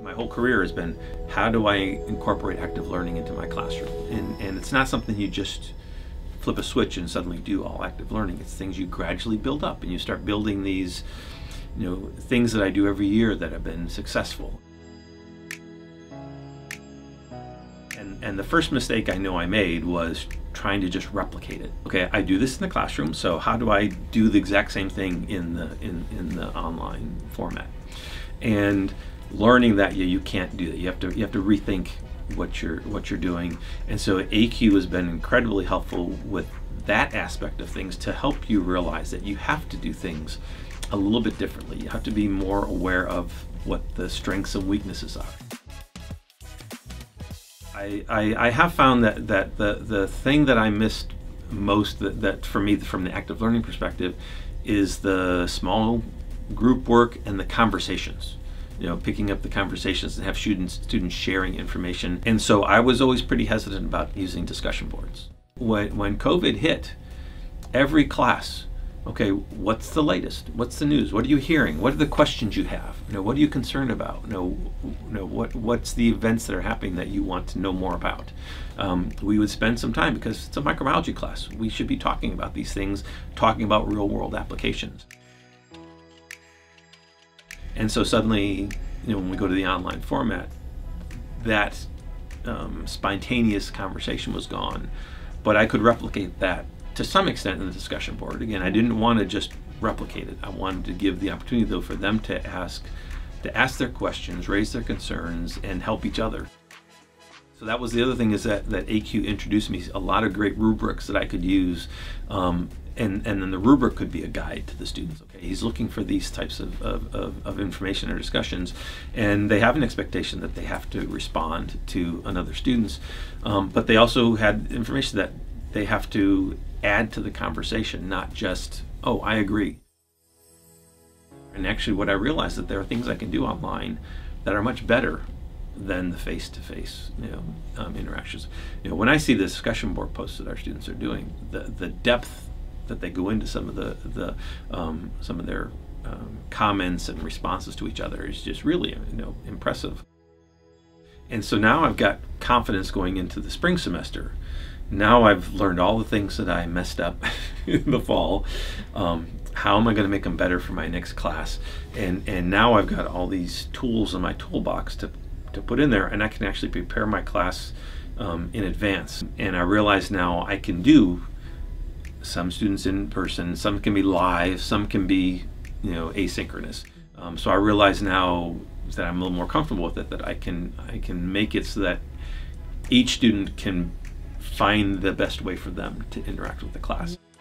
My whole career has been, how do I incorporate active learning into my classroom? And it's not something you just flip a switch and suddenly do all active learning. It's things you gradually build up, and you start building these, things that I do every year that have been successful. And the first mistake I know I made was trying to just replicate it. Okay, I do this in the classroom, so how do I do the exact same thing in the online format? And learning that you can't do that. You have to rethink what you're doing. And so ACUE has been incredibly helpful with that aspect of things to help you realize that you have to do things a little bit differently. You have to be more aware of what the strengths and weaknesses are. I have found that the thing that I missed most, that for me from the active learning perspective, is the small group work and the conversations. Picking up the conversations and have students sharing information. And so I was always pretty hesitant about using discussion boards. When COVID hit, every class, okay, what's the latest? What's the news? What are you hearing? What are the questions you have? What are you concerned about? What's the events that are happening that you want to know more about? We would spend some time, because it's a microbiology class. We should be talking about these things, talking about real world applications. And so suddenly, when we go to the online format, that spontaneous conversation was gone. But I could replicate that to some extent in the discussion board. Again, I didn't want to just replicate it. I wanted to give the opportunity, though, for them to ask their questions, raise their concerns, and help each other. So that was the other thing, is that ACUE introduced me a lot of great rubrics that I could use. And then the rubric could be a guide to the students. Okay, he's looking for these types of information or discussions, and they have an expectation that they have to respond to another students, but they also had information that they have to add to the conversation, not just, oh, I agree. And actually what I realized, that there are things I can do online that are much better than the face-to-face interactions. When I see the discussion board posts that our students are doing, the depth that they go into some of their comments and responses to each other is just really impressive. And so now I've got confidence going into the spring semester. Now I've learned all the things that I messed up in the fall. How am I going to make them better for my next class? And now I've got all these tools in my toolbox to put in there, and I can actually prepare my class in advance. And I realize now I can do some students in person, some can be live, some can be asynchronous. So I realize now that I'm a little more comfortable with it, that I can make it so that each student can find the best way for them to interact with the class.